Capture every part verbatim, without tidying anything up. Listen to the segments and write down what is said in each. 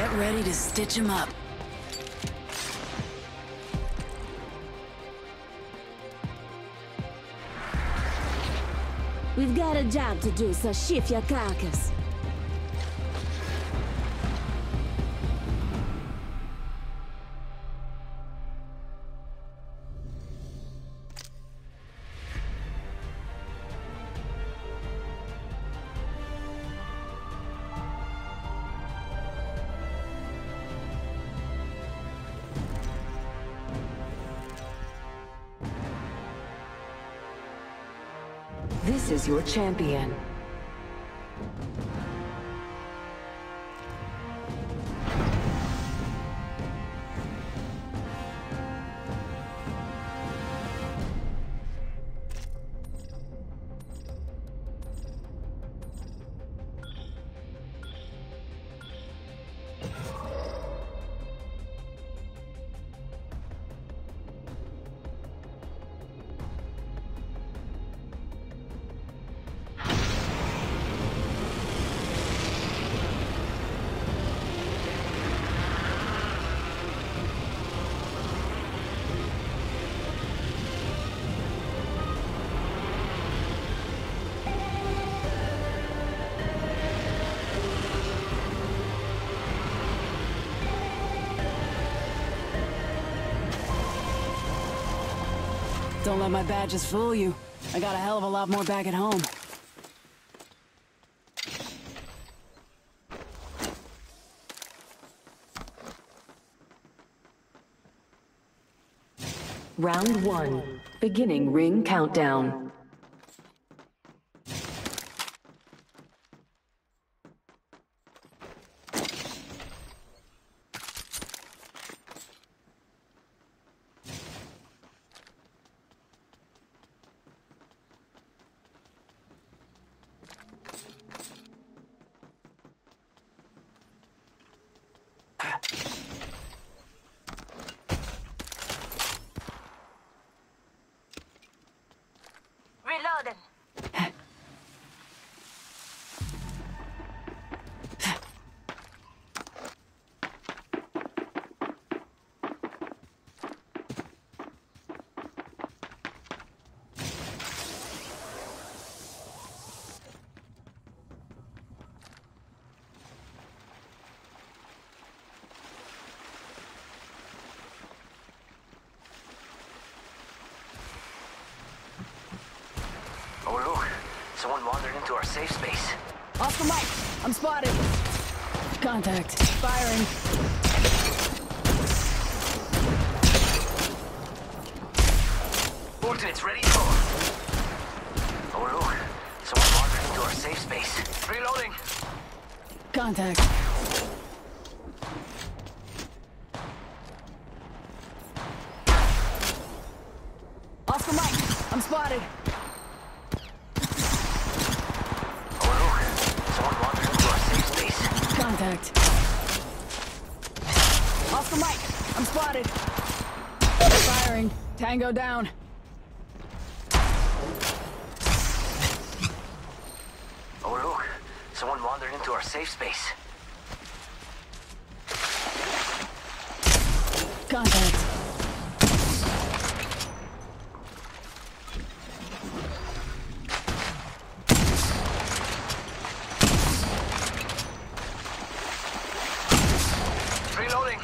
Get ready to stitch him up. We've got a job to do, so shift your carcass. This is your champion. Don't let my badges fool you. I got a hell of a lot more back at home. Round one. Beginning ring countdown. Reloading. Oh look, someone wandered into our safe space. Off the mic! I'm spotted! Contact. Firing. Alternates ready to go. Oh look, someone wandered into our safe space. Reloading. Contact. Off the mic! I'm spotted! Contact. Off the mic! I'm spotted! Firing. Tango down. Oh look, someone wandered into our safe space. Contact. Reloading.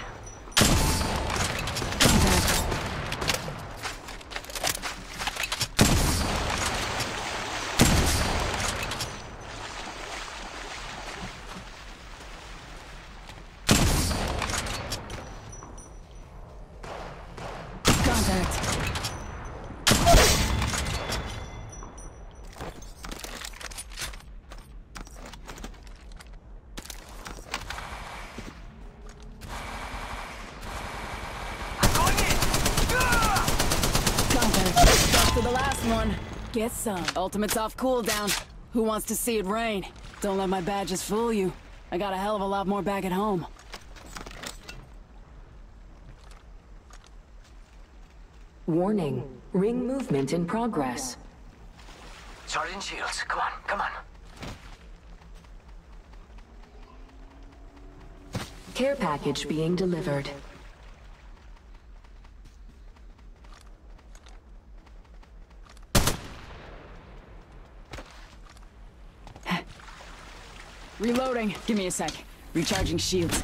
To the last one. Get some. Ultimate's off cooldown. Who wants to see it rain? Don't let my badges fool you. I got a hell of a lot more back at home. Warning. Ring movement in progress. Charging shields. Come on, come on. Care package being delivered. Reloading. Give me a sec. Recharging shields.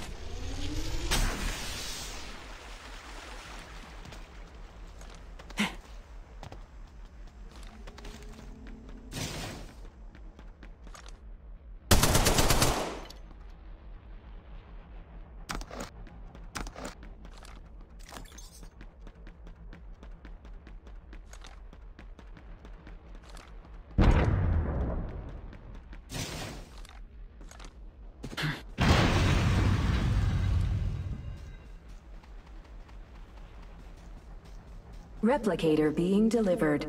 Replicator being delivered.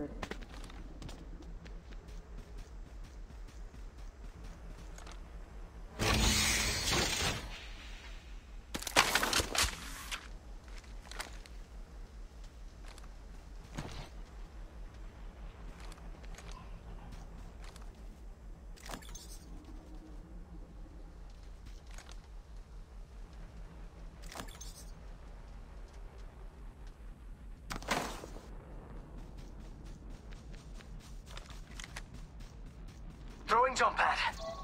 Throwing jump pad.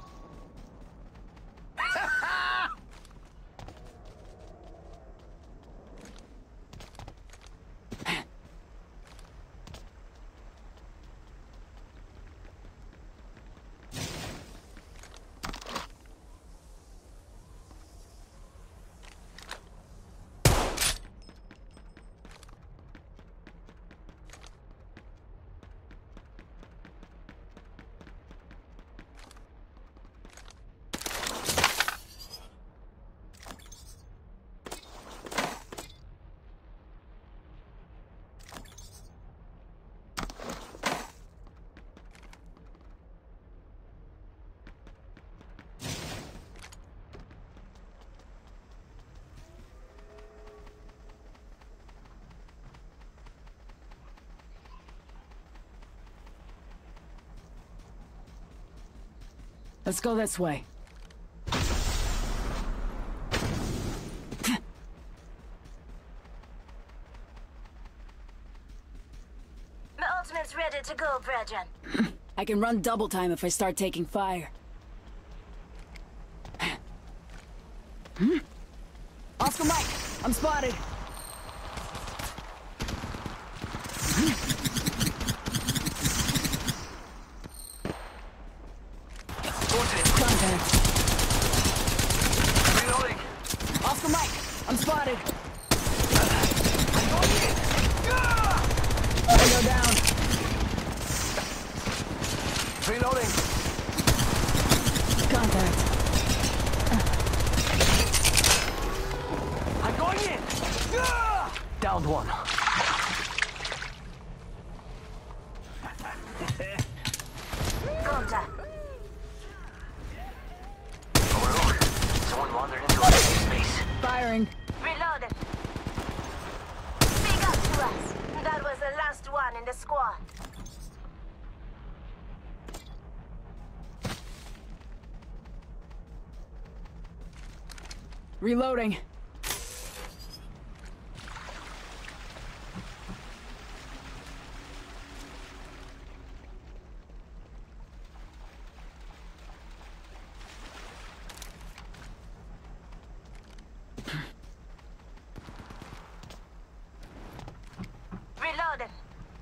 Let's go this way. My ultimate's ready to go, Brethren. I can run double time if I start taking fire. Oscar Mike, I'm spotted. Contact. Reloading. Oscar Mike, I'm spotted. Go down. Reloading. Contact. I'm going in. Downed one. Contact. Overlook. Someone wandered into our safe space. Firing. Reloaded. Big up to us. That was the last one in the squad. Reloading. Reloaded.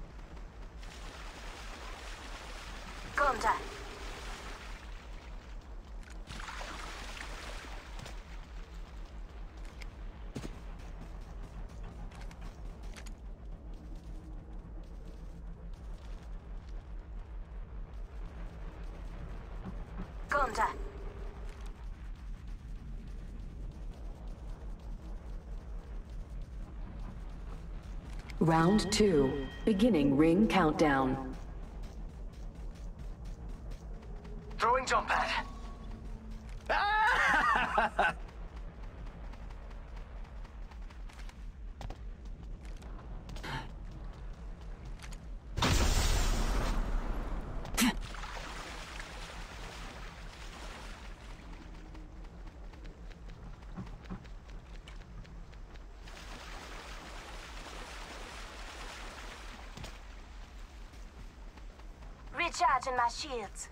Contact. Contact. Round two. Beginning ring countdown. Throwing jump pad. Recharging my shields.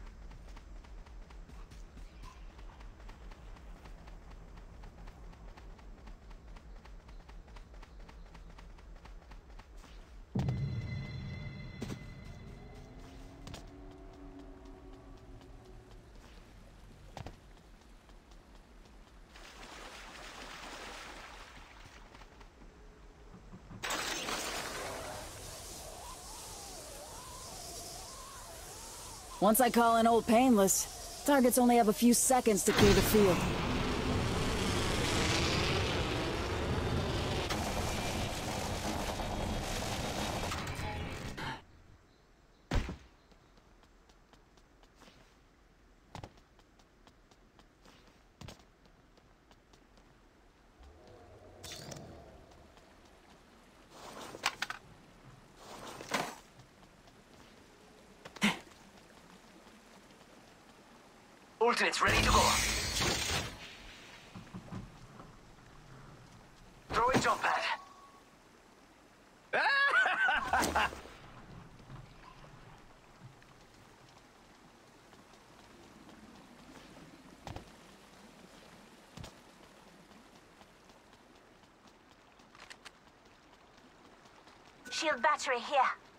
Once I call in Old Painless, targets only have a few seconds to clear the field. Ultimate's ready to go. Throwing jump pad. Shield battery here.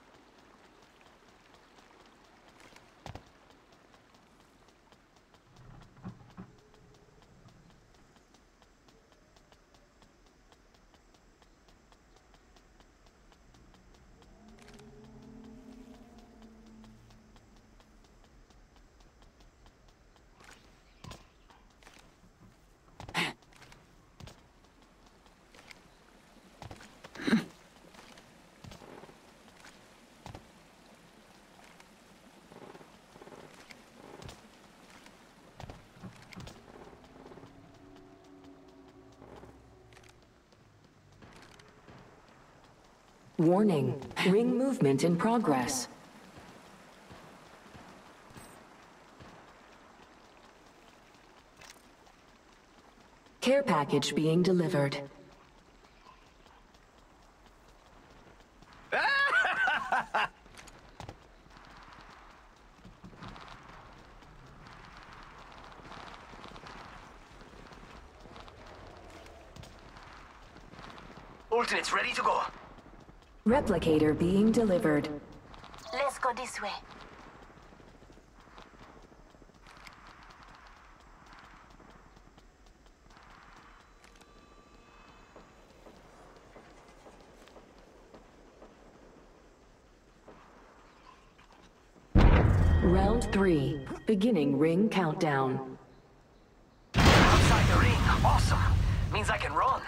Warning. Ring movement in progress. Care package being delivered. Ultimate's ready to go. Replicator being delivered. Let's go this way. Round three. Beginning ring countdown. Outside the ring. Awesome. Means I can run.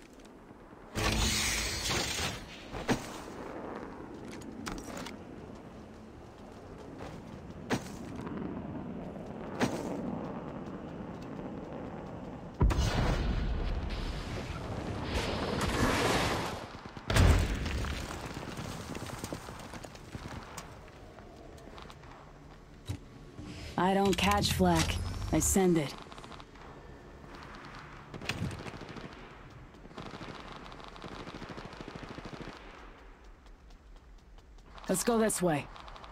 I don't catch flak. I send it. Let's go this way.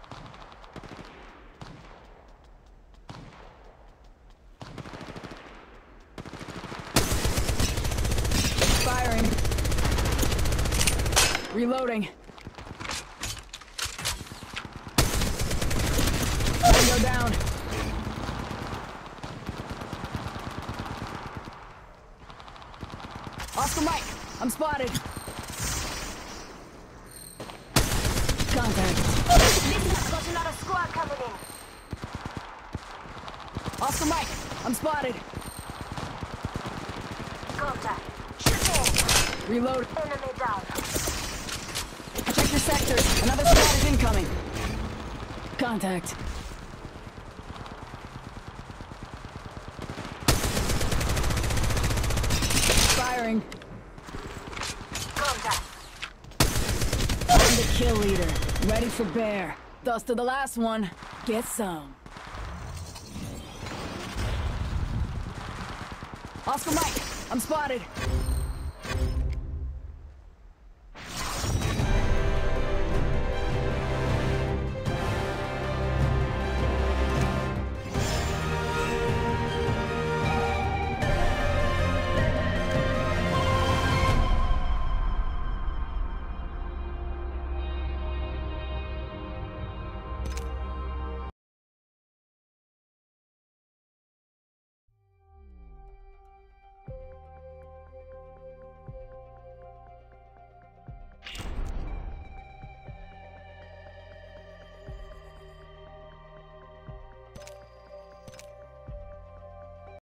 Firing. Reloading. Go down. Oscar Mike, I'm spotted. Contact. Listen up, got another squad coming in. Oscar Mike, I'm spotted. Contact. Shooting. Reload. Enemy down. Check your sectors. Another squad is incoming. Contact. Firing. Contact. I'm the kill leader. Ready for bear. Dust to the last one. Get some. Oscar Mike, I'm spotted.